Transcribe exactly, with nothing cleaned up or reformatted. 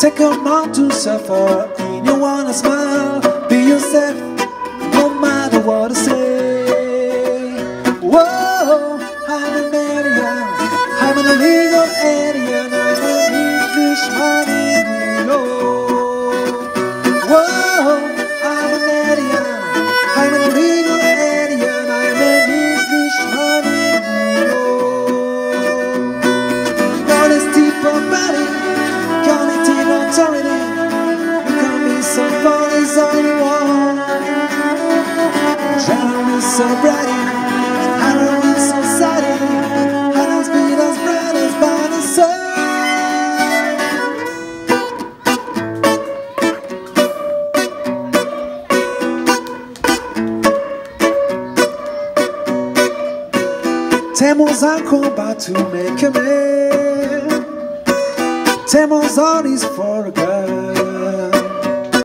Take a mind to suffer, and you wanna smile. Be yourself, no matter what I say. Whoa, I'm an alien, I'm an illegal alien, I'm an Englishman in New York. Whoa, I'm an alien, I'm an illegal alien, I'm an Englishman in New York. Honesty for body, quality authority. You can be somebody's only one. General sobriety, harrowing society, and as big as brothers by the sun. Temos un combat to make a man. Temos all is for a girl.